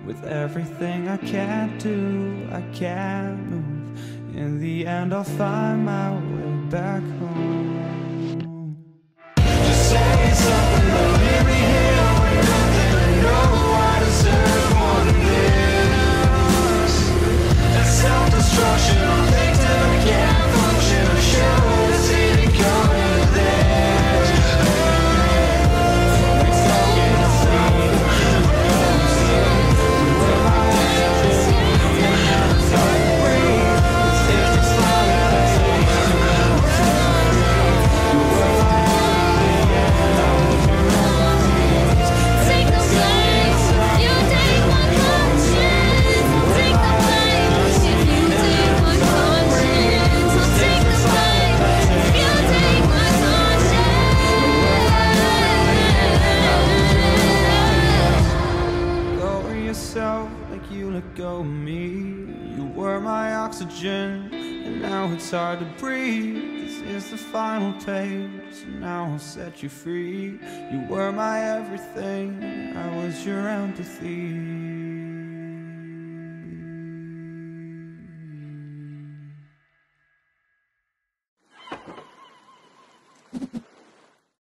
With everything I can't do, I can't move. In the end I'll find my way back home. Just say something, but leave me here with nothing. I know I deserve more than this. That self-destruction, I'll think that I can't function. I should have seen it coming to this. It's all getting seen. Like you let go of me. You were my oxygen, and now it's hard to breathe. This is the final page, and now I'll set you free. You were my everything, I was your empathy.